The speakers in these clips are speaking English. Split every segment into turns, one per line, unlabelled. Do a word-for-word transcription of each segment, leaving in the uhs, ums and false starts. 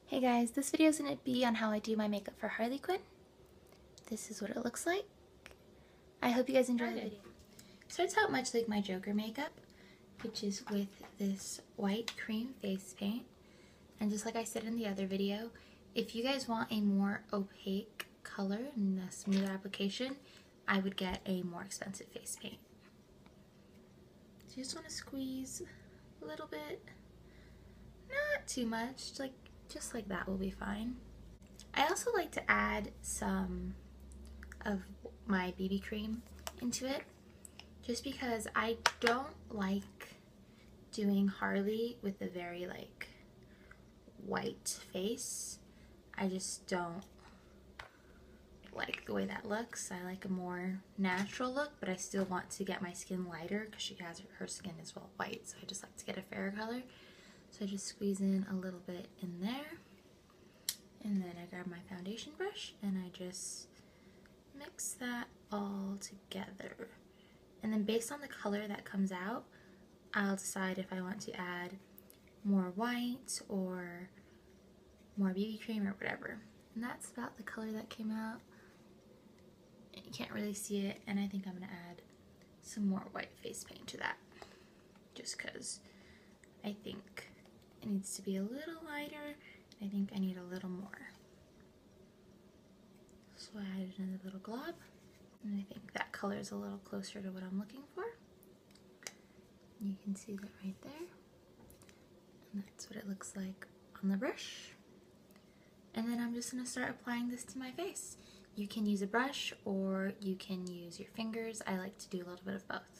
Hey guys, this video is going to be on how I do my makeup for Harley Quinn. This is what it looks like. I hope you guys enjoy the video. It starts out much like my Joker makeup, which is with this white cream face paint. And just like I said in the other video, if you guys want a more opaque color and a smoother application, I would get a more expensive face paint. So you just want to squeeze a little bit, not too much, like just like that will be fine. I also like to add some of my B B cream into it, just because I don't like doing Harley with a very like white face. I just don't like the way that looks. I like a more natural look, but I still want to get my skin lighter because she has her skin is well white, so I just like to get a fairer color. So I just squeeze in a little bit in there, and then I grab my foundation brush and I just mix that all together. And then based on the color that comes out, I'll decide if I want to add more white or more B B cream or whatever. And that's about the color that came out. You can't really see it, and I think I'm gonna add some more white face paint to that, just because I think it needs to be a little lighter. I think I need a little more. So I added another little glob, and I think that color is a little closer to what I'm looking for. You can see that right there. And that's what it looks like on the brush. And then I'm just going to start applying this to my face. You can use a brush or you can use your fingers. I like to do a little bit of both.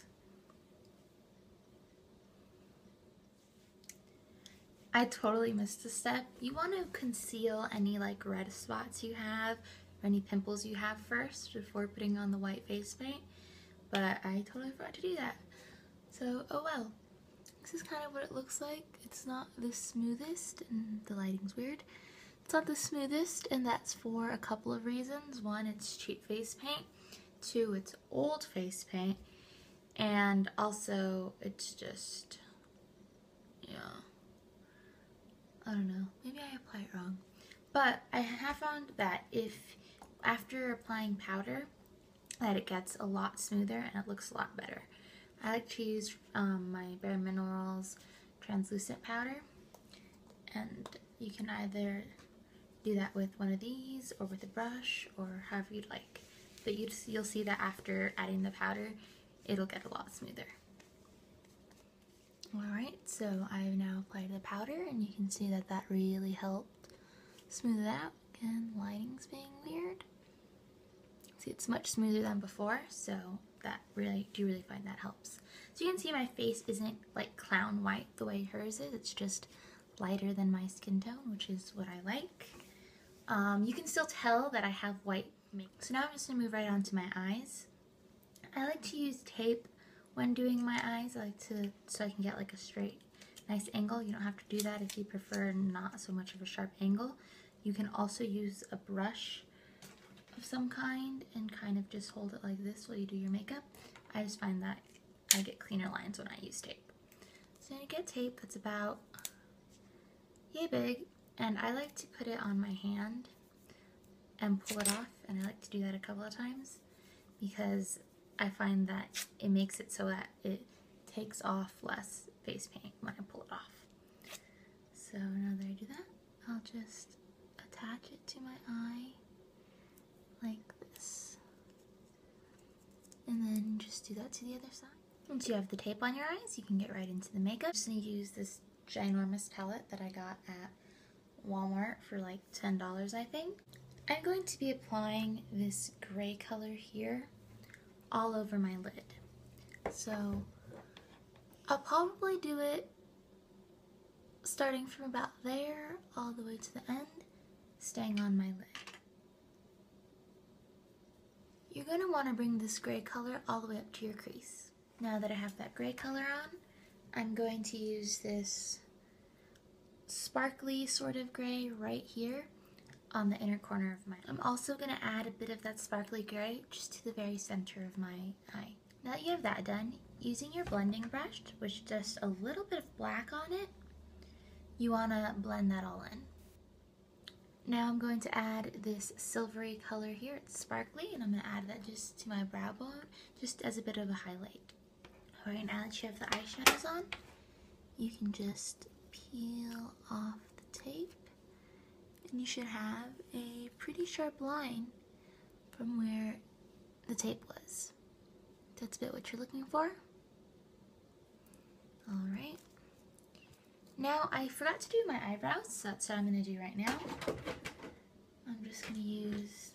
I totally missed a step. You want to conceal any like red spots you have or any pimples you have first before putting on the white face paint, but I totally forgot to do that. So, oh well. This is kind of what it looks like. It's not the smoothest, and the lighting's weird. It's not the smoothest, and that's for a couple of reasons. One, it's cheap face paint. Two, it's old face paint. And also, it's just, yeah. I don't know, maybe I apply it wrong. But I have found that if, after applying powder, that it gets a lot smoother and it looks a lot better. I like to use um, my Bare Minerals translucent powder, and you can either do that with one of these or with a brush or however you'd like. But you you'll see that after adding the powder, it'll get a lot smoother. Alright, so I've now applied the powder, and you can see that that really helped smooth it out. Again, lighting's being weird. See, it's much smoother than before, so that really, do you really find that helps. So you can see my face isn't like clown white the way hers is. It's just lighter than my skin tone, which is what I like. Um, you can still tell that I have white makeup. So now I'm just going to move right on to my eyes. I like to use tape when doing my eyes. I like to, so I can get like a straight, nice angle. You don't have to do that if you prefer not so much of a sharp angle. You can also use a brush of some kind and kind of just hold it like this while you do your makeup. I just find that I get cleaner lines when I use tape. So I get tape that's about yay big, and I like to put it on my hand and pull it off, and I like to do that a couple of times because I find that it makes it so that it takes off less face paint when I pull it off. So now that I do that, I'll just attach it to my eye like this. And then just do that to the other side. Once you have the tape on your eyes, you can get right into the makeup. Just need to use this ginormous palette that I got at Walmart for like ten dollars, I think. I'm going to be applying this gray color here all over my lid. So I'll probably do it starting from about there all the way to the end, staying on my lid. You're going to want to bring this gray color all the way up to your crease. Now that I have that gray color on, I'm going to use this sparkly sort of gray right here on the inner corner of my eye. I'm also going to add a bit of that sparkly gray just to the very center of my eye. Now that you have that done, using your blending brush with just a little bit of black on it, you want to blend that all in. Now I'm going to add this silvery color here. It's sparkly, and I'm going to add that just to my brow bone, just as a bit of a highlight. Alright, now that you have the eyeshadows on, you can just peel off the tape, and you should have a pretty sharp line from where the tape was. That's a bit what you're looking for. Alright. Now, I forgot to do my eyebrows, so that's what I'm going to do right now. I'm just going to use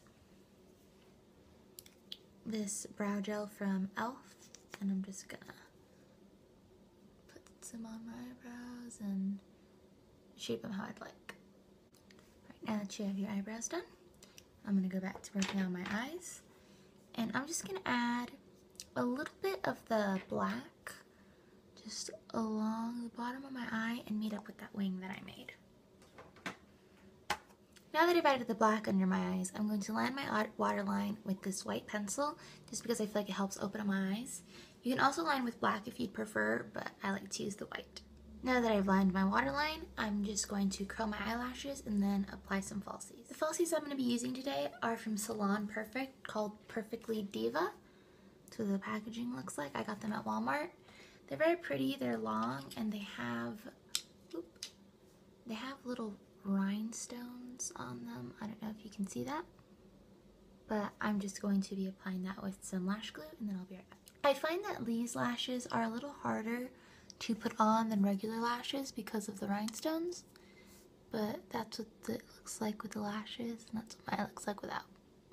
this brow gel from e l f, and I'm just going to put some on my eyebrows and shape them how I'd like. Right, now that you have your eyebrows done, I'm going to go back to working on my eyes, and I'm just going to add a little bit of the black just along the bottom of my eye and meet up with that wing that I made. Now that I've added the black under my eyes, I'm going to line my waterline with this white pencil just because I feel like it helps open up my eyes. You can also line with black if you'd prefer, but I like to use the white. Now that I've lined my waterline, I'm just going to curl my eyelashes and then apply some falsies. The falsies I'm going to be using today are from Salon Perfect, called Perfectly Diva. That's what the packaging looks like. I got them at Walmart. They're very pretty, they're long, and they have, whoop, they have little rhinestones on them. I don't know if you can see that, but I'm just going to be applying that with some lash glue, and then I'll be right back. I find that these lashes are a little harder to put on than regular lashes because of the rhinestones, but that's what it looks like with the lashes, and that's what mine looks like without.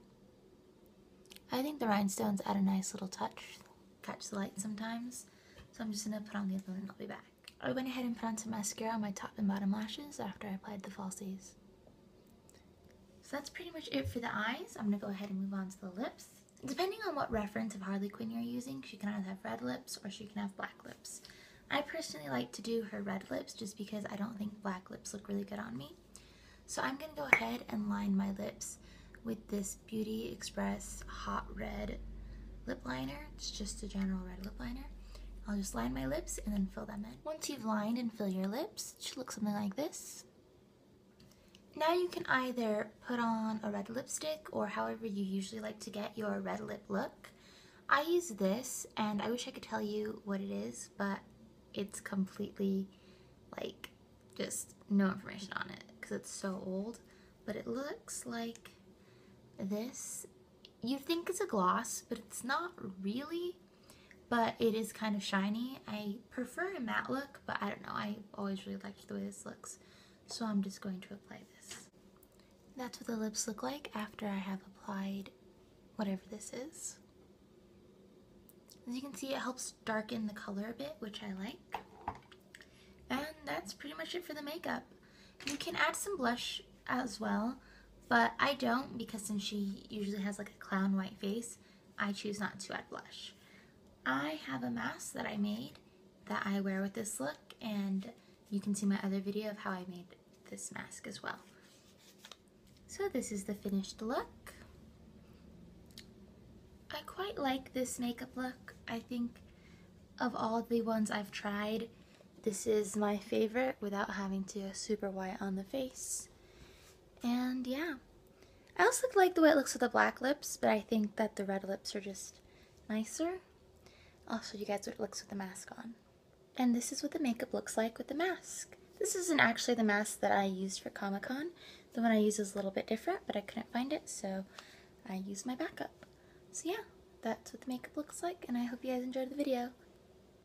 I think the rhinestones add a nice little touch, catch the light sometimes. So I'm just going to put on the other one and I'll be back. I went ahead and put on some mascara on my top and bottom lashes after I applied the falsies. So that's pretty much it for the eyes. I'm going to go ahead and move on to the lips. Depending on what reference of Harley Quinn you're using, she can either have red lips or she can have black lips. I personally like to do her red lips just because I don't think black lips look really good on me. So I'm going to go ahead and line my lips with this Beauty Express Hot Red lip liner. It's just a general red lip liner. I'll just line my lips and then fill them in. Once you've lined and filled your lips, it should look something like this. Now you can either put on a red lipstick or however you usually like to get your red lip look. I use this, and I wish I could tell you what it is, but it's completely, like, just no information on it because it's so old. But it looks like this. You'd think it's a gloss, but it's not really. But it is kind of shiny. I prefer a matte look, but I don't know. I always really liked the way this looks. So I'm just going to apply this. That's what the lips look like after I have applied whatever this is. As you can see, it helps darken the color a bit, which I like. And that's pretty much it for the makeup. You can add some blush as well, but I don't because since she usually has like a clown white face, I choose not to add blush. I have a mask that I made that I wear with this look, and you can see my other video of how I made this mask as well. So this is the finished look. I quite like this makeup look. I think of all the ones I've tried, this is my favorite without having to go super white on the face. And yeah, I also like the way it looks with the black lips, but I think that the red lips are just nicer. I'll show you guys what it looks with the mask on. And this is what the makeup looks like with the mask. This isn't actually the mask that I used for Comic-Con. The one I used is a little bit different, but I couldn't find it, so I used my backup. So yeah, that's what the makeup looks like, and I hope you guys enjoyed the video.